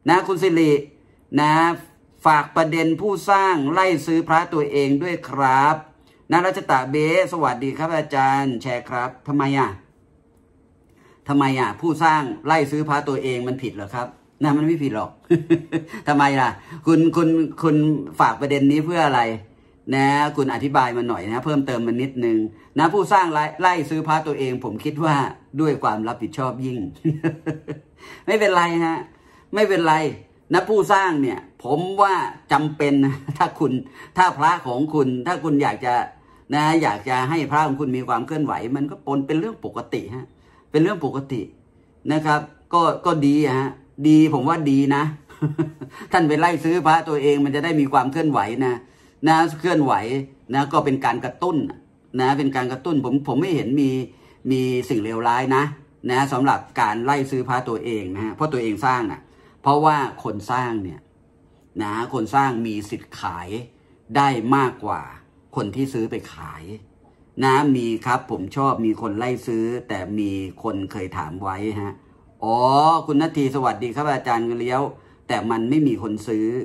นะคุณสิรินะฝากประเด็นผู้สร้างไล่ซื้อพระตัวเองด้วยครับนะรัชตะเบสวัสดีครับอาจารย์แชร์ครับทำไมผู้สร้างไล่ซื้อพระตัวเองมันผิดเหรอครับนะมันไม่ผิดหรอก ทำไมล่ะคุณฝากประเด็นนี้เพื่ออะไรนะคุณอธิบายมาหน่อยนะเพิ่มเติมมานิดนึงนะผู้สร้างไล่ซื้อพระตัวเองผมคิดว่าด้วยความรับผิดชอบยิ่ง ไม่เป็นไรฮะไม่เป็นไรนะผู้สร้างเนี่ยผมว่าจำเป็นนะถ้าพระของคุณถ้าคุณอยากจะให้พระของคุณมีความเคลื่อนไหวมันก็เป็นเรื่องปกติฮะเป็นเรื่องปกตินะครับก็ดีฮะดีผมว่าดีนะ ท่านไปไล่ซื้อพระตัวเองมันจะได้มีความเคลื่อนไหวนะเคลื่อนไหวนะก็เป็นการกระตุ้นนะเป็นการกระตุ้นผมไม่เห็นมีสิ่งเลวร้ายนะสำหรับการไล่ซื้อพระตัวเองนะฮะเพราะตัวเองสร้างอ่ะเพราะว่าคนสร้างเนี่ยนะคนสร้างมีสิทธิ์ขายได้มากกว่าคนที่ซื้อไปขายนะมีครับผมชอบมีคนไล่ซื้อแต่มีคนเคยถามไว้ฮะอ๋อคุณณทีสวัสดีครับอาจารย์เลี้ยวแต่มันไม่มีคนซื้อ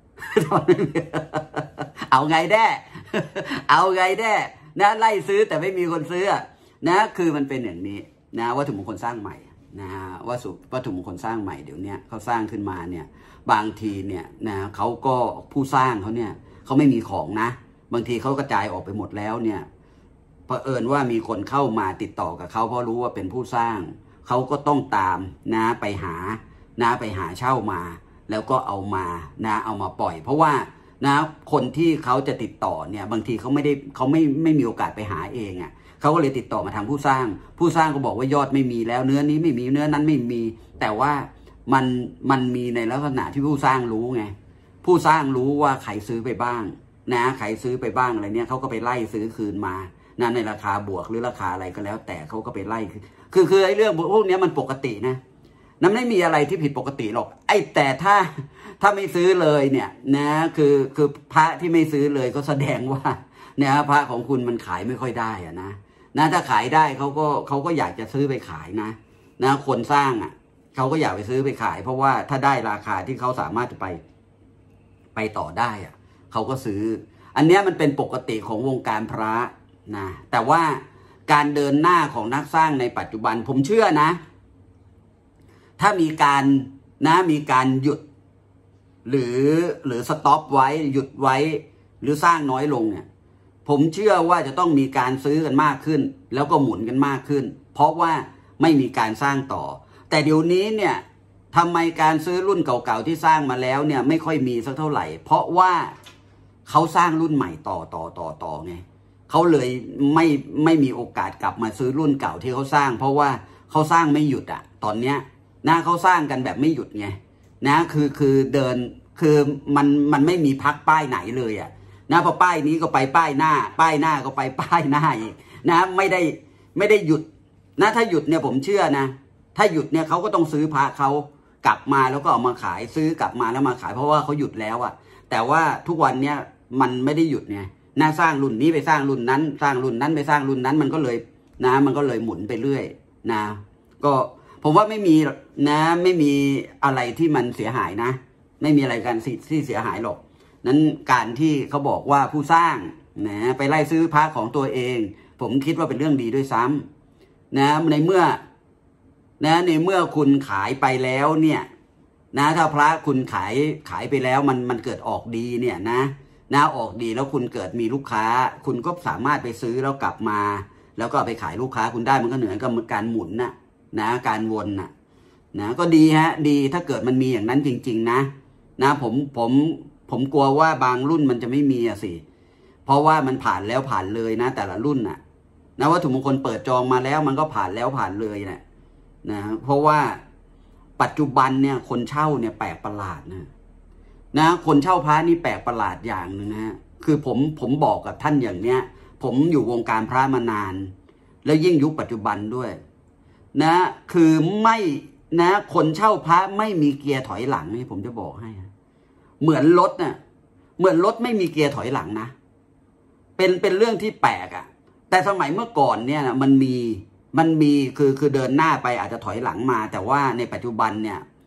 เอาไงแด้เอาไงแด้นะไล่ซื้อแต่ไม่มีคนซื้อนะคือมันเป็นอย่างนี้นะวัตถุมงคลสร้างใหม่นะวัตถุมงคลสร้างใหม่เดี๋ยวนี้เขาสร้างขึ้นมาเนี่ยบางทีเนี่ยนะเขาก็ผู้สร้างเขาเนี่ยเขาไม่มีของนะบางทีเขากระจายออกไปหมดแล้วเนี่ยเผอิญว่ามีคนเข้ามาติดต่อกับเขาเพราะรู้ว่าเป็นผู้สร้างเขาก็ต้องตามไปหาเช่ามาแล้วก็เอามาปล่อยเพราะว่าคนที่เขาจะติดต่อเนี่ยบางทีเขาไม่มีโอกาสไปหาเองอ่ะเขาก็เลยติดต่อมาทางผู้สร้างก็บอกว่ายอดไม่มีแล้วเนื้อนี้ไม่มีเนื้อนั้นไม่มีแต่ว่ามันมีในลักษณะที่ผู้สร้างรู้ไงผู้สร้างรู้ว่าใครซื้อไปบ้างใครซื้อไปบ้างอะไรเนี่ยเขาก็ไปไล่ซื้อคืนมาในราคาบวกหรือราคาอะไรก็แล้วแต่เขาก็ไปไล่คือไอ้เรื่องพวกนี้มันปกตินะไม่มีอะไรที่ผิดปกติหรอกแต่ถ้าไม่ซื้อเลยเนี่ยคือพระที่ไม่ซื้อเลยก็แสดงว่าพระของคุณมันขายไม่ค่อยได้อะนะถ้าขายได้เขาก็อยากจะซื้อไปขายนะคนสร้างอ่ะเขาก็อยากไปซื้อไปขายเพราะว่าถ้าได้ราคาที่เขาสามารถจะไปต่อได้อ่ะเขาก็ซื้ออันนี้มันเป็นปกติของวงการพระนะแต่ว่าการเดินหน้าของนักสร้างในปัจจุบันผมเชื่อนะถ้ามีการหยุดหรือสต็อปไว้หยุดไว้หรือสร้างน้อยลงเนี่ยผมเชื่อว่าจะต้องมีการซื้อกันมากขึ้นแล้วก็หมุนกันมากขึ้นเพราะว่าไม่มีการสร้างต่อแต่เดี๋ยวนี้เนี่ยทำไมการซื้อรุ่นเก่าๆที่สร้างมาแล้วเนี่ยไม่ค่อยมีสักเท่าไหร่เพราะว่าเขาสร้างรุ่นใหม่ต่อไงเขาเลยไม่มีโอกาสกลับมาซื้อรุ่นเก่าที่เขาสร้างเพราะว่าเขาสร้างไม่หยุดอ่ะตอนเนี้ยเขาสร้างกันแบบไม่หยุดไงคือเดินคือมันไม่มีพักป้ายไหนเลยอ่ะพอป้ายนี้ก็ไปป้ายหน้าก็ไปป้ายหน้าอีกไม่ได้หยุดถ้าหยุดเนี่ยผมเชื่อนะถ้าหยุดเนี่ยเขาก็ต้องซื้อพระเขากลับมาแล้วก็เอามาขายซื้อกลับมาแล้วมาขายเพราะว่าเขาหยุดแล้วอ่ะแต่ว่าทุกวันเนี้ยมันไม่ได้หยุดไงสร้างรุ่นนี้ไปสร้างรุ่นนั้นสร้างรุ่นนั้นไปสร้างรุ่นนั้นมันก็เลยหมุนไปเรื่อยก็ผมว่าไม่มีอะไรที่มันเสียหายนะไม่มีอะไรกันที่เสียหายหรอกนั้นการที่เขาบอกว่าผู้สร้างไปไล่ซื้อพระของตัวเองผมคิดว่าเป็นเรื่องดีด้วยซ้ำในเมื่อคุณขายไปแล้วเนี่ยถ้าพระคุณขายไปแล้วมันเกิดออกดีเนี่ยออกดีแล้วคุณเกิดมีลูกค้าคุณก็สามารถไปซื้อแล้วกลับมาแล้วก็ไปขายลูกค้าคุณได้มันก็เหมือนกับการหมุนการวนก็ดีฮะดีถ้าเกิดมันมีอย่างนั้นจริงๆผมกลัวว่าบางรุ่นมันจะไม่มีสิเพราะว่ามันผ่านแล้วผ่านเลยแต่ละรุ่นวัตถุมงคลเปิดจองมาแล้วมันก็ผ่านแล้วผ่านเลยเพราะว่าปัจจุบันเนี่ยคนเช่าเนี่ยแปลกประหลาดคนเช่าพระนี่แปลกประหลาดอย่างนึงคือผมบอกกับท่านอย่างเนี้ยผมอยู่วงการพระมานานแล้วยิ่งยุคปัจจุบันด้วยคือไม่คนเช่าพระไม่มีเกียร์ถอยหลังนี่ผมจะบอกให้เหมือนรถไม่มีเกียร์ถอยหลังเป็นเรื่องที่แปลกแต่สมัยเมื่อก่อนเนี่ยมันมีคือเดินหน้าไปอาจจะถอยหลังมาแต่ว่าในปัจจุบันเนี่ย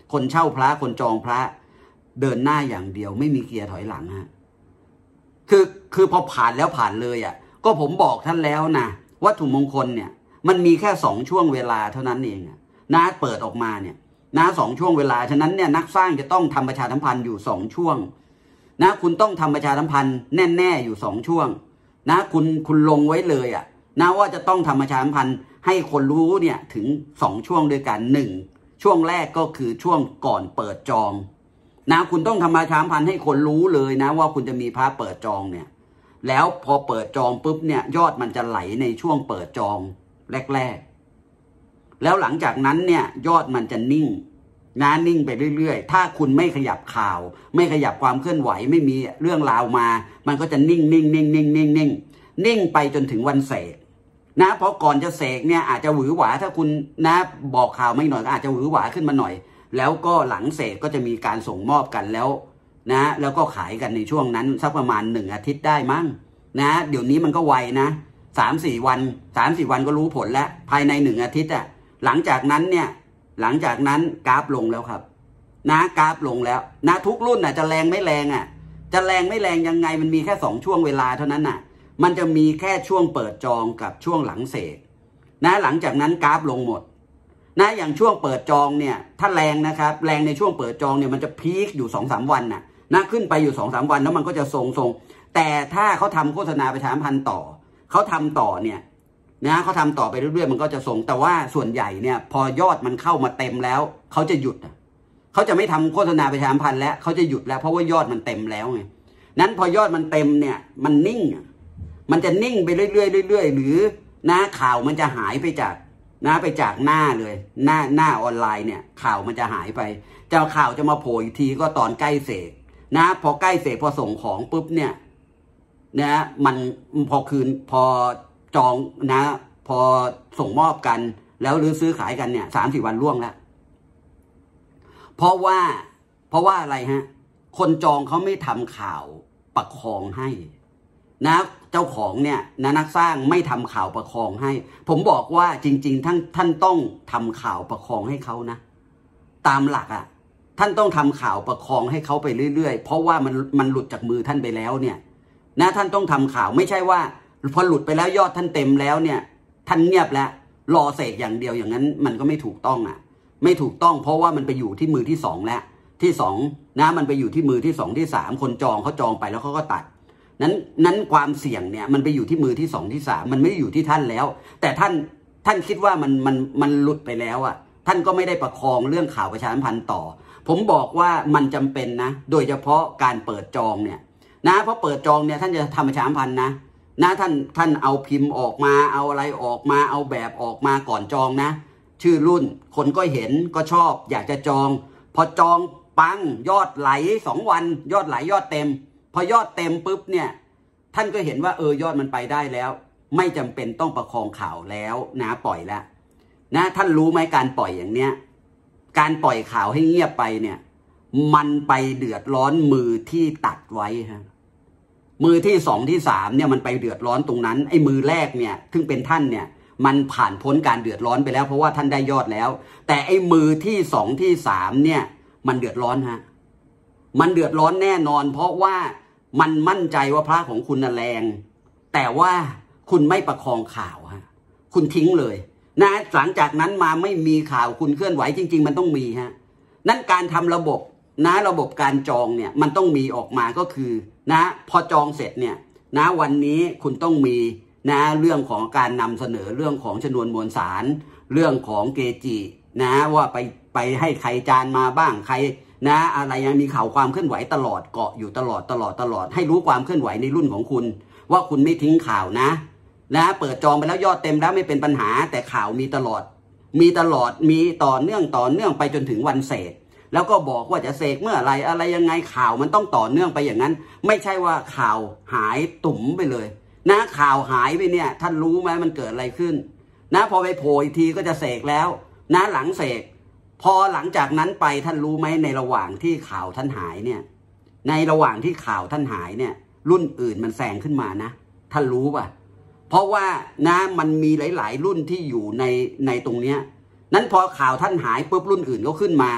คนเช่าพระคนจองพระเดินหน้าอย่างเดียวไม่มีเกียร์ถอยหลังฮะคือพอผ่านแล้วผ่านเลยอ่ะก็ผมบอกท่านแล้วนะวัตถุมงคลเนี่ยมันมีแค่2 ช่วงเวลาเท่านั้นเองนะเปิดออกมาเนี่ยนะ2 ช่วงเวลาฉะนั้นเนี่ยนักสร้างจะต้องทำประชาสัมพันธ์อยู่2 ช่วงนะคุณต้องทำประชาสัมพันธ์แน่ๆอยู่2 ช่วงนะคุณลงไว้เลยอ่ะนะว่าจะต้องทำประชาสัมพันธ์ให้คนรู้เนี่ยถึง2 ช่วงด้วยกัน1ช่วงแรกก็คือช่วงก่อนเปิดจองนะคุณต้องทำประชาสัมพันธ์ให้คนรู้เลยนะว่าคุณจะมีพระเปิดจองเนี่ยแล้วพอเปิดจองปุ๊บเนี่ยยอดมันจะไหลในช่วงเปิดจองแรกๆแล้วหลังจากนั้นเนี่ยยอดมันจะนิ่งนิ่งไปเรื่อยๆถ้าคุณไม่ขยับข่าวไม่ขยับความเคลื่อนไหวไม่มีเรื่องราวมามันก็จะนิ่งไปจนถึงวันเสกนะเพราะก่อนจะเสกเนี่ยอาจจะหวือหวาถ้าคุณนะบอกข่าวไม่หน่อยก็อาจจะหวือหวาขึ้นมาหน่อยแล้วก็หลังเสกก็จะมีการส่งมอบกันแล้วนะแล้วก็ขายกันในช่วงนั้นสักประมาณ1 อาทิตย์ได้มั้งนะเดี๋ยวนี้มันก็ไวนะ3-4 วันก็รู้ผลแล้วภายใน1 อาทิตย์อ่ะหลังจากนั้นกราฟลงแล้วครับนะกราฟลงแล้วนะทุกรุ่นอ่ะจะแรงไม่แรงอ่ะจะแรงไม่แรงยังไงมันมีแค่2 ช่วงเวลาเท่านั้นน่ะมันจะมีแค่ช่วงเปิดจองกับช่วงหลังเสกนะหลังจากนั้นกราฟลงหมดนะอย่างช่วงเปิดจองเนี่ยถ้าแรงนะครับแรงในช่วงเปิดจองเนี่ยมันจะพีคอยู่2-3 วันน่ะนะขึ้นไปอยู่2-3 วันแล้วมันก็จะทรงแต่ถ้าเขาทำโฆษณาประชาสัมพันธ์ต่อเขาทำต่อเนี่ยนะเขาทำต่อไปเรื่อยๆมันก็จะทรงแต่ว่าส่วนใหญ่เนี่ยพอยอดมันเข้ามาเต็มแล้วเขาจะหยุดเขาจะไม่ทำโฆษณาประชาสัมพันธ์แล้วเขาจะหยุดแล้วเพราะว่ายอดมันเต็มแล้วไงนั้นพอยอดมันเต็มเนี่ยมันนิ่งมันจะนิ่งไปเรื่อยๆหรือนะข่าวมันจะหายไปจากหน้าเลยหน้าออนไลน์เนี่ยข่าวมันจะหายไปข่าวจะมาโผล่อีกทีก็ตอนใกล้เสกนะพอใกล้เสกพอส่งของปุ๊บเนี่ยนะมันพอจองนะพอส่งมอบกันแล้วหรือซื้อขายกันเนี่ย3-4 วันล่วงแล้วเพราะว่าอะไรฮะคนจองเขาไม่ทำข่าวประคองให้นะเจ้าของเนี่ยนะนักสร้างไม่ทำข่าวประคองให้ผมบอกว่าจริงๆท่านต้องทำข่าวประคองให้เขานะตามหลักอ่ะท่านต้องทำข่าวประคองให้เขาไปเรื่อยๆเพราะว่ามันหลุดจากมือท่านไปแล้วเนี่ยนะท่านต้องทำข่าวไม่ใช่ว่าพอหลุดไปแล้วยอดท่านเต็มแล้วเนี่ยท่านเงียบแล้วรอเสกอย่างเดียวอย่างนั้นมันก็ไม่ถูกต้องอ่ะไม่ถูกต้องเพราะว่ามันไปอยู่ที่มือที่2แล้วที่2นะมันไปอยู่ที่มือที่2ที่3คนจองเขาจองไปแล้วเขาก็ตัดนั้นความเสี่ยงเนี่ยมันไปอยู่ที่มือที่2ที่3มันไม่ได้อยู่ที่ท่านแล้วแต่ท่านคิดว่ามันหลุดไปแล้วอ่ะท่านก็ไม่ได้ประคองเรื่องข่าวประชาสัมพันธ์ต่อผมบอกว่ามันจำเป็นนะโดยเฉพาะการเปิดจองเนี่ยนะเพราะเปิดจองเนี่ยท่านจะทำประชาสัมพันธ์นะท่านเอาพิมพ์ออกมาเอาอะไรออกมาเอาแบบออกมาก่อนจองนะชื่อรุ่นคนก็เห็นก็ชอบอยากจะจองพอจองปังยอดไหล2 วันยอดไหลยอดเต็มพอยอดเต็มปุ๊บเนี่ยท่านก็เห็นว่ายอดมันไปได้แล้วไม่จำเป็นต้องประคองข่าวแล้วนะปล่อยแล้วนะท่านรู้ไหมการปล่อยอย่างเนี้ยการปล่อยข่าวให้เงียบไปเนี่ยมันไปเดือดร้อนมือที่ตัดไว้ฮะมือที่2ที่3เนี่ยมันไปเดือดร้อนตรงนั้นไอ้มือแรกเนี่ยซึ่งเป็นท่านเนี่ยมันผ่านพ้นการเดือดร้อนไปแล้วเพราะว่าท่านได้ยอดแล้วแต่ไอ้มือที่2ที่3เนี่ยมันเดือดร้อนฮะมันเดือดร้อนแน่นอนเพราะว่ามันมั่นใจว่าพระของคุณน่ะแรงแต่ว่าคุณไม่ประคองข่าวฮะคุณทิ้งเลยนะหลังจากนั้นมาไม่มีข่าวคุณเคลื่อนไหวจริงๆมันต้องมีฮะนั่นการทำระบบนะระบบการจองเนี่ยมันต้องมีออกมาก็คือนะพอจองเสร็จเนี่ยนะวันนี้คุณต้องมีนะเรื่องของการนำเสนอเรื่องของชนวนมวลสารเรื่องของเกจินะว่าไปให้ใครจานมาบ้างใครนะอะไรยังมีข่าวความเคลื่อนไหวตลอดเกาะอยู่ตลอดให้รู้ความเคลื่อนไหวในรุ่นของคุณว่าคุณไม่ทิ้งข่าวนะเปิดจองไปแล้วยอดเต็มแล้วไม่เป็นปัญหาแต่ข่าวมีตลอดมีต่อเนื่องไปจนถึงวันเสกแล้วก็บอกว่าจะเสกเมื่ออะไรยังไงข่าวมันต้องต่อเนื่องไปอย่างนั้นไม่ใช่ว่าข่าวหายตุ่มไปเลยนะข่าวหายไปเนี่ยท่านรู้ไหมมันเกิดอะไรขึ้นนะพอไปโผล่อีกทีก็จะเสกแล้วนะหลังเสกพอหลังจากนั้นไปท่านรู้ไหมในระหว่างที่ข่าวท่านหายเนี่ยในระหว่างที่ข่าวท่านหายเนี่ยรุ่นอื่นมันแซงขึ้นมานะท่านรู้ป่ะเพราะว่านะมันมีหลายๆรุ่นที่อยู่ในตรงเนี้ยนั้นพอข่าวท่านหายปุ๊บรุ่นอื่นก็ขึ้นมา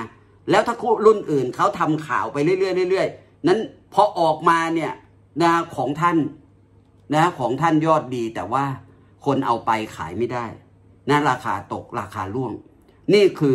แล้วถ้ารุ่นอื่นเขาทำข่าวไปเรื่อยๆนั้นพอออกมาเนี่ยนะของท่านนะของท่านยอดดีแต่ว่าคนเอาไปขายไม่ได้นะราคาตกราคาร่วงนี่คือ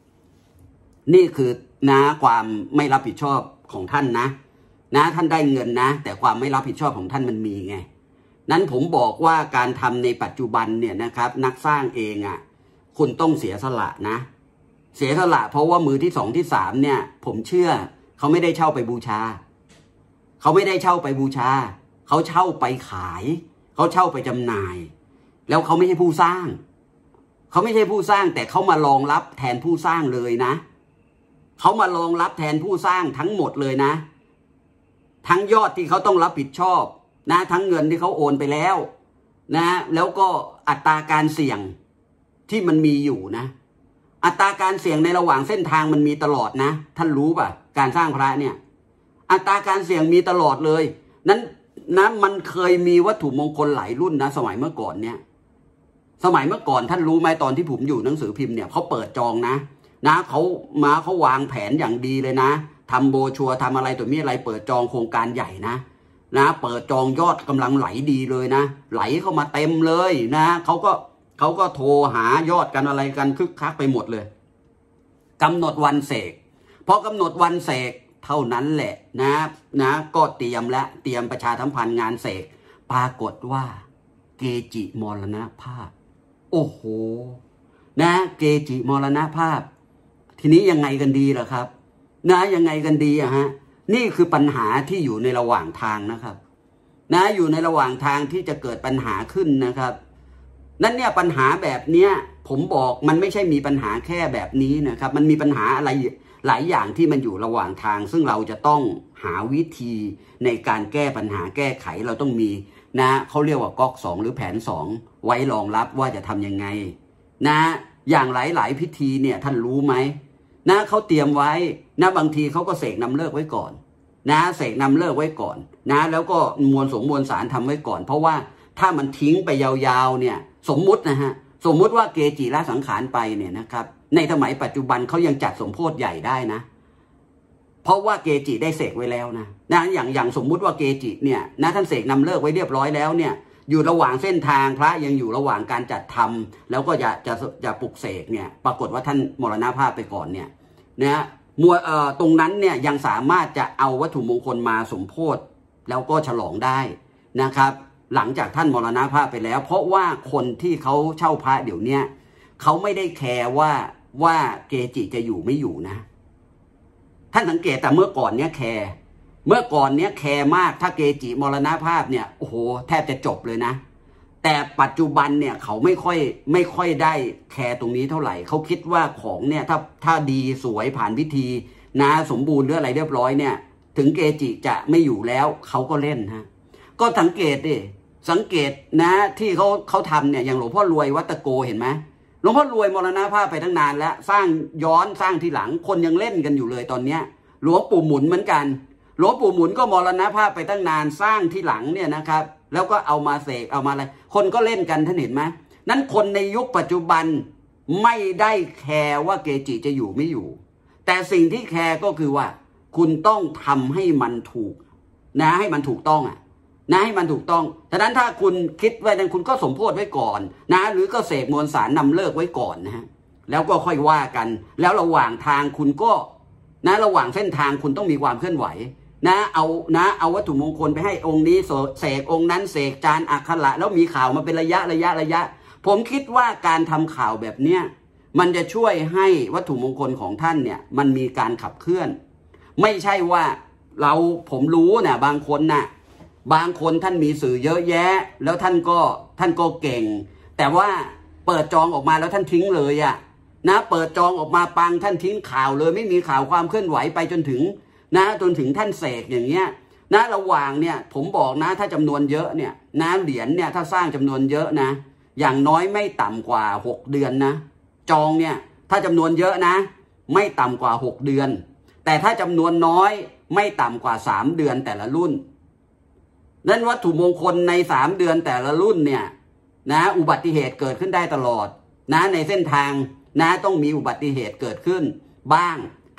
นะความไม่รับผิดชอบของท่านนะท่านได้เงินนะแต่ความไม่รับผิดชอบของท่านมันมีไงนั้นผมบอกว่าการทำในปัจจุบันเนี่ยนะครับนักสร้างเองอ่ะคุณต้องเสียสละนะเสียสละเพราะว่ามือที่2ที่3เนี่ยผมเชื่อเขาไม่ได้เช่าไปบูชาเขาไม่ได้เช่าไปบูชาเขาเช่าไปขายเขาเช่าไปจำหน่ายแล้วเขาไม่ใช่ผู้สร้างเขาไม่ใช่ผู้สร้างแต่เขามารองรับแทนผู้สร้างเลยนะเขามารองรับแทนผู้สร้างทั้งหมดเลยนะทั้งยอดที่เขาต้องรับผิดชอบนะทั้งเงินที่เขาโอนไปแล้วนะแล้วก็อัตราการเสี่ยงที่มันมีอยู่นะอัตราการเสี่ยงในระหว่างเส้นทางมันมีตลอดนะท่านรู้ป่ะการสร้างพระเนี่ยอัตราการเสี่ยงมีตลอดเลยนั้นนะมันเคยมีวัตถุมงคลหลายรุ่นนะสมัยเมื่อก่อนเนี่ยสมัยเมื่อก่อนท่านรู้ไหมตอนที่ผมอยู่หนังสือพิมพ์เนี่ยเขาเปิดจองนะเขาวางแผนอย่างดีเลยนะทำโบชัวทำอะไรตัวมีอะไรเปิดจองโครงการใหญ่นะเปิดจองยอดกำลังไหลดีเลยนะไหลเข้ามาเต็มเลยนะเขาก็โทรหายอดกันอะไรกันคึกคักไปหมดเลยกำหนดวันเสกพอกำหนดวันเสกเท่านั้นแหละนะก็เตรียมประชาสัมพันธ์งานเสกปรากฏว่าเกจิมรณภาพโอ้โหนะเกจิมรณภาพทีนี้ยังไงกันดีล่ะครับยังไงกันดีอะฮะนี่คือปัญหาที่อยู่ในระหว่างทางนะครับอยู่ในระหว่างทางที่จะเกิดปัญหาขึ้นนะครับนั่นเนี่ยปัญหาแบบเนี้ยผมบอกมันไม่ใช่มีปัญหาแค่แบบนี้นะครับมันมีปัญหาอะไรหลายอย่างที่มันอยู่ระหว่างทางซึ่งเราจะต้องหาวิธีในการแก้ปัญหาแก้ไขเราต้องมีเขาเรียกว่าก๊อก2หรือแผน2ไว้รองรับว่าจะทำยังไงอย่างหลายพิธีเนี่ยท่านรู้ไหมเขาเตรียมไว้บางทีเขาก็เสกนำเลิกไว้ก่อนเสกนำเลิกไว้ก่อนแล้วก็มวลสารทำไว้ก่อนเพราะว่าถ้ามันทิ้งไปยาวๆเนี่ยสมมุติว่าเกจิละสังขารไปเนี่ยนะครับในสมัยปัจจุบันเขายังจัดสมโภชใหญ่ได้นะเพราะว่าเกจิได้เสกไว้แล้วนะอย่างสมมุติว่าเกจิเนี่ยท่านเสกนำเลิกไว้เรียบร้อยแล้วเนี่ยอยู่ระหว่างเส้นทางพระยังอยู่ระหว่างการจัดทำแล้วก็จะปลุกเสกเนี่ยปรากฏว่าท่านมรณภาพไปก่อนเนี่ยตรงนั้นเนี่ยยังสามารถจะเอาวัตถุมงคลมาสมโภชแล้วก็ฉลองได้นะครับหลังจากท่านมรณภาพไปแล้วเพราะว่าคนที่เขาเช่าพระเดี๋ยวนี้เขาไม่ได้แคร์ว่าเกจิจะอยู่ไม่อยู่นะท่านสังเกตแต่เมื่อก่อนเนี้ยแคร์มากถ้าเกจิมรณภาพเนี่ยโอ้โหแทบจะจบเลยนะแต่ปัจจุบันเนี่ยเขาไม่ค่อยได้แคร์ตรงนี้เท่าไหร่เขาคิดว่าของเนี่ยถ้าดีสวยผ่านพิธีสมบูรณ์หรืออะไรเรียบร้อยเนี่ยถึงเกจิจะไม่อยู่แล้วเขาก็เล่นก็สังเกตที่เขาทำเนี่ยอย่างหลวงพ่อรวยวัดตะโกเห็นไหมหลวงพ่อรวยมรณภาพไปตั้งนานแล้วสร้างทีหลังคนยังเล่นกันอยู่เลยตอนเนี้ยหลวงปู่หมุนเหมือนกันหลวงปู่หมุนก็มรณภาพไปตั้งนานสร้างทีหลังเนี่ยนะครับแล้วก็เอามาเสกเอามาอะไรคนก็เล่นกันท่านเห็นไหมนั้นคนในยุคปัจจุบันไม่ได้แคร์ว่าเกจิจะอยู่ไม่อยู่แต่สิ่งที่แคร์ก็คือว่าคุณต้องทำให้มันถูกให้มันถูกต้องให้มันถูกต้องฉะนั้นถ้าคุณคิดไว้นั้นคุณก็สมโภชไว้ก่อนหรือก็เสกมวลสารนำเลิกไว้ก่อนแล้วก็ค่อยว่ากันแล้วระหว่างทางคุณก็ระหว่างเส้นทางคุณต้องมีความเคลื่อนไหวเอาวัตถุมงคลไปให้องค์นี้เสกองค์นั้นเสกจานอักขระแล้วมีข่าวมาเป็นระยะผมคิดว่าการทำข่าวแบบเนี้ยมันจะช่วยให้วัตถุมงคลของท่านเนี่ยมันมีการขับเคลื่อนไม่ใช่ว่าผมรู้นะบางคนท่านมีสื่อเยอะแยะแล้วท่านก็เก่งแต่ว่าเปิดจองออกมาแล้วท่านทิ้งเลยเปิดจองออกมาปังท่านทิ้งข่าวเลยไม่มีข่าวความเคลื่อนไหวไปจนถึงท่านเสกอย่างเงี้ยระหว่างเนี่ยผมบอกถ้าจำนวนเยอะเนี่ยเหรียญเนี่ยถ้าสร้างจำนวนเยอะอย่างน้อยไม่ต่ำกว่า6 เดือนจองเนี่ยถ้าจำนวนเยอะไม่ต่ำกว่า6 เดือนแต่ถ้าจำนวนน้อยไม่ต่ำกว่า3 เดือนแต่ละรุ่นนั้นวัตถุมงคลใน3 เดือนแต่ละรุ่นเนี่ยอุบัติเหตุเกิดขึ้นได้ตลอดในเส้นทางต้องมีอุบัติเหตุเกิดขึ้นบ้าง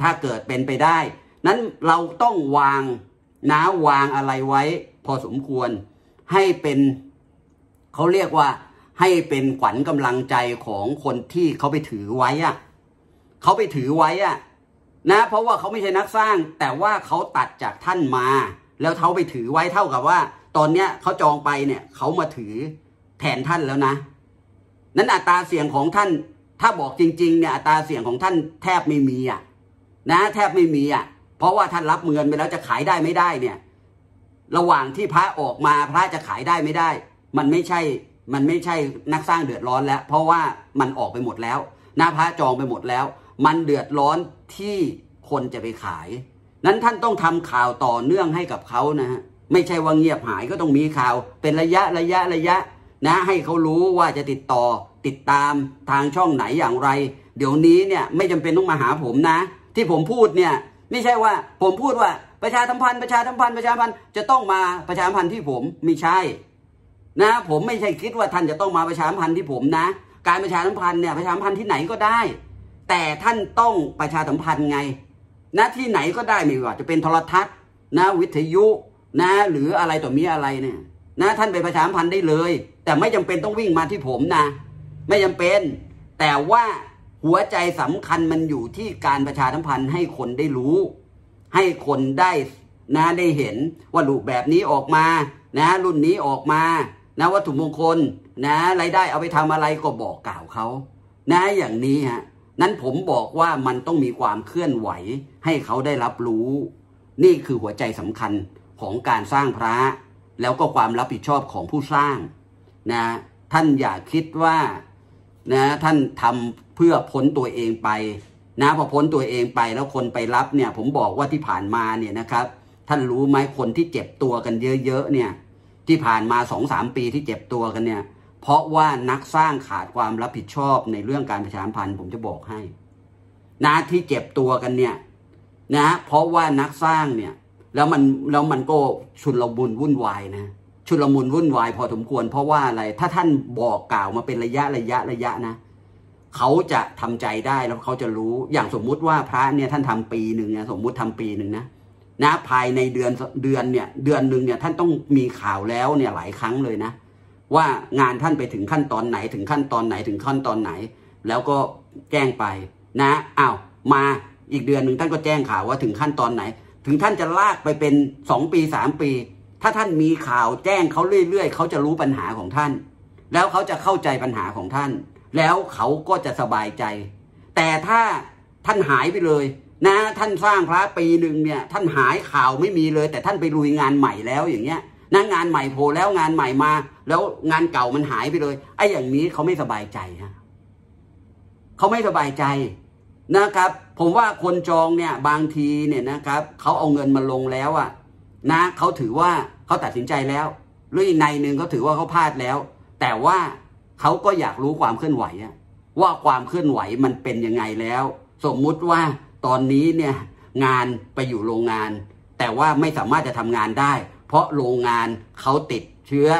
ถ้าเกิดเป็นไปได้นั้นเราต้องวางวางอะไรไว้พอสมควรให้เป็นเขาเรียกว่าให้เป็นขวัญกำลังใจของคนที่เขาไปถือไว้เขาไปถือไว้เพราะว่าเขาไม่ใช่นักสร้างแต่ว่าเขาตัดจากท่านมาแล้วเขาไปถือไว้เท่ากับว่าตอนเนี้ยเขาจองไปเนี่ยเขามาถือแทนท่านแล้วนะนั้นอัตราเสี่ยงของท่านถ้าบอกจริงๆเนี่ยอัตราเสี่ยงของท่านแทบไม่มีแทบไม่มีเพราะว่าท่านรับเงินไปแล้วจะขายได้ไม่ได้เนี่ยระหว่างที่พระออกมาพระจะขายได้ไม่ได้มันไม่ใช่นักสร้างเดือดร้อนแล้วเพราะว่ามันออกไปหมดแล้วพระจองไปหมดแล้วมันเดือดร้อนที่คนจะไปขายนั้นท่านต้องทำข่าวต่อเนื่องให้กับเขานะฮะไม่ใช่ว่าเงียบหายก็ต้องมีข่าวเป็นระยะให้เขารู้ว่าจะติดตามทางช่องไหนอย่างไรเดี๋ยวนี้เนี่ยไม่จำเป็นต้องมาหาผมนะที่ผมพูดเนี่ยไม่ใช่ว่าผมพูดว่าประชาสัมพันธ์จะต้องมาประชาสัมพันธ์ที่ผมไม่ใช่ผมไม่ใช่คิดว่าท่านจะต้องมาประชาสัมพันธ์ที่ผมนะการประชาสัมพันธ์เนี่ยประชาสัมพันธ์ที่ไหนก็ได้แต่ท่านต้องประชาสัมพันธ์ไงที่ไหนก็ได้ไม่ว่าจะเป็นโทรทัศน์วิทยุหรืออะไรต่อมีอะไรเนี่ยท่านไปประชาสัมพันธ์ได้เลยแต่ไม่จำเป็นต้องวิ่งมาที่ผมไม่จำเป็นแต่ว่าหัวใจสำคัญมันอยู่ที่การประชาสัมพันธ์ให้คนได้รู้ให้คนได้ได้เห็นว่ารูปแบบนี้ออกมารุ่นนี้ออกมาวัตถุมงคลรายได้เอาไปทำอะไรก็บอกกล่าวเขาอย่างนี้นั้นผมบอกว่ามันต้องมีความเคลื่อนไหวให้เขาได้รับรู้นี่คือหัวใจสำคัญของการสร้างพระแล้วก็ความรับผิดชอบของผู้สร้างท่านอย่าคิดว่าท่านทำเพื่อพ้นตัวเองไปพอพ้นตัวเองไปแล้วคนไปรับเนี่ยผมบอกว่าที่ผ่านมาเนี่ยนะครับท่านรู้ไหมคนที่เจ็บตัวกันเยอะๆเนี่ยที่ผ่านมา 2-3 ปีที่เจ็บตัวกันเนี่ยเพราะว่านักสร้างขาดความรับผิดชอบในเรื่องการประชาสัมพันธ์ผมจะบอกให้ที่เจ็บตัวกันเนี่ยเพราะว่านักสร้างเนี่ยแล้วมันก็ชุลมุนวุ่นวายชุลมุนวุ่นวายพอสมควรเพราะว่าอะไรถ้าท่านบอกกล่าวมาเป็นระยะนะเขาจะทำใจได้แล้วเขาจะรู้อย่างสมมุติว่าพระเนี่ยท่านทำปีหนึ่งสมมุติทำปีหนึ่งภายในเดือนเนี่ยเดือนหนึ่งเนี่ยท่านต้องมีข่าวแล้วเนี่ยหลายครั้งเลยว่างานท่านไปถึงขั้นตอนไหนถึงขั้นตอนไหนถึงขั้นตอนไหนแล้วก็แจ้งไปมาอีกเดือนหนึ่งท่านก็แจ้งข่าวว่าถึงขั้นตอนไหนถึงท่านจะลากไปเป็น2 ปี 3 ปีถ้าท่านมีข่าวแจ้งเขาเรื่อยๆเขาจะรู้ปัญหาของท่านแล้วเขาจะเข้าใจปัญหาของท่านแล้วเขาก็จะสบายใจแต่ถ้าท่านหายไปเลยท่านสร้างพระปีหนึ่งเนี่ยท่านหายข่าวไม่มีเลยแต่ท่านไปลุยงานใหม่แล้วอย่างเงี้ยงานใหม่โผล่แล้วงานใหม่มาแล้วงานเก่ามันหายไปเลยอย่างนี้เขาไม่สบายใจเขาไม่สบายใจนะครับผมว่าคนจองเนี่ยบางทีเนี่ยนะครับเขาเอาเงินมาลงแล้วเขาถือว่าเขาตัดสินใจแล้วหรืออีกในหนึ่งเขาถือว่าเขาพลาดแล้วแต่ว่าเขาก็อยากรู้ความเคลื่อนไหวว่าความเคลื่อนไหวมันเป็นยังไงแล้วสมมุติว่าตอนนี้เนี่ยงานไปอยู่โรงงานแต่ว่าไม่สามารถจะทำงานได้เพราะโรงงานเขาติดเชื้อ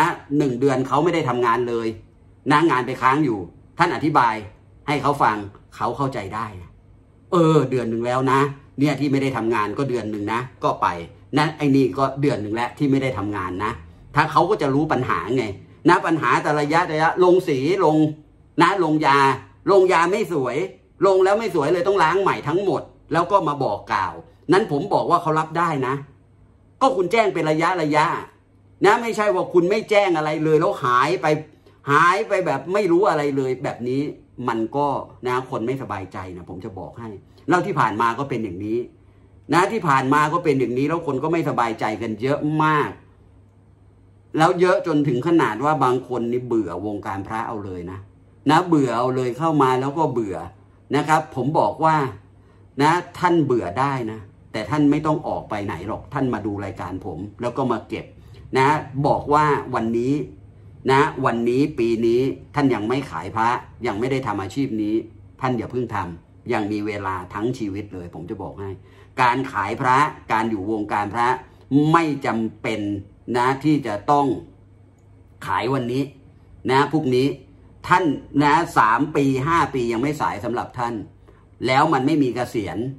1 เดือนเขาไม่ได้ทำงานเลยงานไปค้างอยู่ท่านอธิบายให้เขาฟังเขาเข้าใจได้เดือนหนึ่งแล้วเนี่ยที่ไม่ได้ทำงานก็เดือนหนึ่งก็ไปไอ้นี่ก็เดือนหนึ่งแล้วที่ไม่ได้ทำงานถ้าเขาก็จะรู้ปัญหาไงปัญหาแต่ระยะลงสีลงลงยาไม่สวยลงแล้วไม่สวยเลยต้องล้างใหม่ทั้งหมดแล้วก็มาบอกกล่าวนั้นผมบอกว่าเขารับได้ก็คุณแจ้งเป็นระยะไม่ใช่ว่าคุณไม่แจ้งอะไรเลยแล้วหายไปแบบไม่รู้อะไรเลยแบบนี้มันก็คนไม่สบายใจผมจะบอกให้แล้วที่ผ่านมาก็เป็นอย่างนี้ที่ผ่านมาก็เป็นอย่างนี้แล้วคนก็ไม่สบายใจกันเยอะมากแล้วเยอะจนถึงขนาดว่าบางคนนี่เบื่อวงการพระเอาเลยเบื่อเอาเลยเข้ามาแล้วก็เบื่อนะครับผมบอกว่าท่านเบื่อได้แต่ท่านไม่ต้องออกไปไหนหรอกท่านมาดูรายการผมแล้วก็มาเก็บบอกว่าวันนี้วันนี้ปีนี้ท่านยังไม่ขายพระยังไม่ได้ทำอาชีพนี้ท่านอย่าเพิ่งทำยังมีเวลาทั้งชีวิตเลยผมจะบอกให้การขายพระการอยู่วงการพระไม่จำเป็นที่จะต้องขายวันนี้พรุ่งนี้ท่าน3 ปี 5 ปียังไม่สายสำหรับท่านแล้วมันไม่มีเกษียณ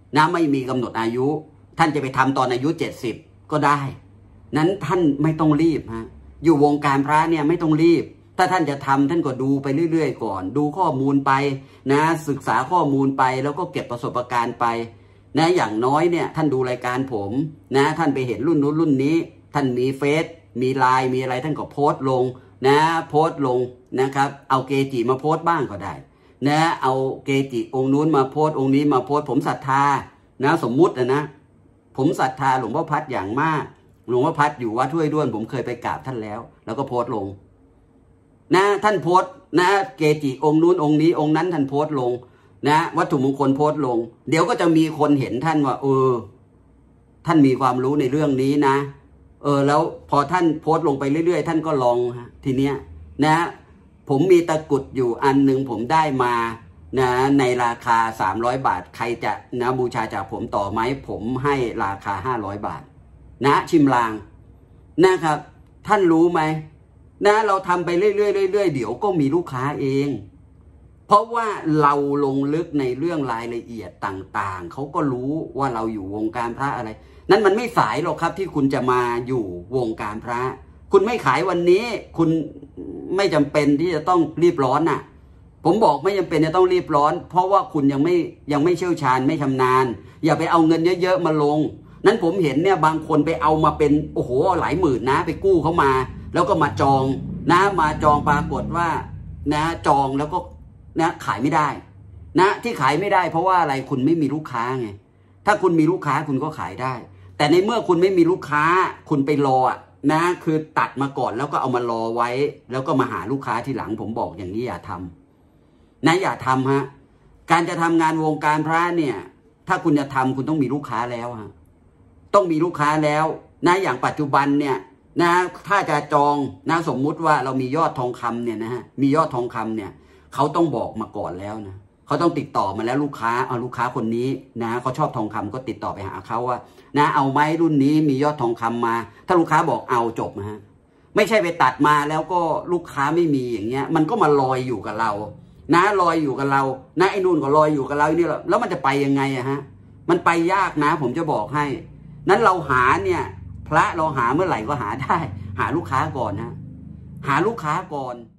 นะไม่มีกำหนดอายุ ท่านจะไปทำตอนอายุ70ก็ได้นั้นท่านไม่ต้องรีบฮะอยู่วงการพระเนี่ยไม่ต้องรีบถ้าท่านจะทำท่านก็ดูไปเรื่อยๆก่อนดูข้อมูลไปนะศึกษาข้อมูลไปแล้วก็เก็บประสบการณ์ไปนะอย่างน้อยเนี่ยท่านดูรายการผมนะท่านไปเห็นรุ่นนู้นรุ่นนี้ท่านมีเฟซมีไลน์มีอะไรท่านก็โพสต์ลงนะโพสต์ลงนะครับเอาเกจิมาโพสต์บ้างก็ได้นะเอาเกจิองค์นู้นมาโพสต์องค์นี้มาโพสต์ผมศรัทธานะสมมุตินะผมศรัทธาหลวงพ่อพัดอย่างมากหลวงพ่อพัดอยู่วัดห้วยด้วนผมเคยไปกราบท่านแล้วก็โพสต์ลงนะท่านโพสต์นะเกจิองค์นู้นองค์นี้องค์นั้นท่านโพสต์ลงนะวัตถุมงคลโพสต์ลงเดี๋ยวก็จะมีคนเห็นท่านว่าท่านมีความรู้ในเรื่องนี้นะแล้วพอท่านโพสต์ลงไปเรื่อยๆท่านก็ลองทีเนี้ยนะผมมีตะกุดอยู่อันหนึ่งผมได้มานะในราคา300 บาทใครจะนะบูชาจากผมต่อไหมผมให้ราคา500 บาทนะชิมลางนะครับท่านรู้ไหมนะเราทำไปเรื่อยๆเดี๋ยวก็มีลูกค้าเองเพราะว่าเราลงลึกในเรื่องรายละเอียดต่างๆเขาก็รู้ว่าเราอยู่วงการพระอะไรนั้นมันไม่สายหรอกครับที่คุณจะมาอยู่วงการพระคุณไม่ขายวันนี้คุณไม่จำเป็นที่จะต้องรีบร้อนน่ะผมบอกไม่จำเป็นจะต้องรีบร้อนเพราะว่าคุณยังไม่เชี่ยวชาญไม่ชำนาญอย่าไปเอาเงินเยอะๆมาลงนั้นผมเห็นเนี่ยบางคนไปเอามาเป็นโอ้โหหลายหมื่นนะไปกู้เขามาแล้วก็มาจองนะมาจองปรากฏว่านะจองแล้วก็นะขายไม่ได้นะที่ขายไม่ได้เพราะว่าอะไรคุณไม่มีลูกค้าไงถ้าคุณมีลูกค้าคุณก็ขายได้แต่ในเมื่อคุณไม่มีลูกค้าคุณไปรอนะคือตัดมาก่อนแล้วก็เอามารอไว้แล้วก็มาหาลูกค้าทีหลังผมบอกอย่างนี้อย่าทำนะอย่าทำฮะการจะทำงานวงการพระเนี่ยถ้าคุณจะทำคุณต้องมีลูกค้าแล้วฮะต้องมีลูกค้าแล้วนะอย่างปัจจุบันเนี่ยนะถ้าจะจองนะสมมุติว่าเรามียอดทองคำเนี่ยนะฮะมียอดทองคำเนี่ยเขาต้องบอกมาก่อนแล้วนะเขาต้องติดต่อมาแล้วลูกค้าเอาลูกค้าคนนี้นะเขาชอบทองคำก็ติดต่อไปหาเขาว่านะเอาไหมรุ่นนี้มียอดทองคำมาถ้าลูกค้าบอกเอาจบนะฮะไม่ใช่ไปตัดมาแล้วก็ลูกค้าไม่มีอย่างเงี้ยมันก็มาลอยอยู่กับเรานะลอยอยู่กับเรานะไอ้นู่นก็ลอยอยู่กับเรานี่แล้วมันจะไปยังไงฮะมันไปยากนะผมจะบอกให้นั้นเราหาเนี่ยพระเราหาเมื่อไหร่ก็หาได้หาลูกค้าก่อนนะหาลูกค้าก่อน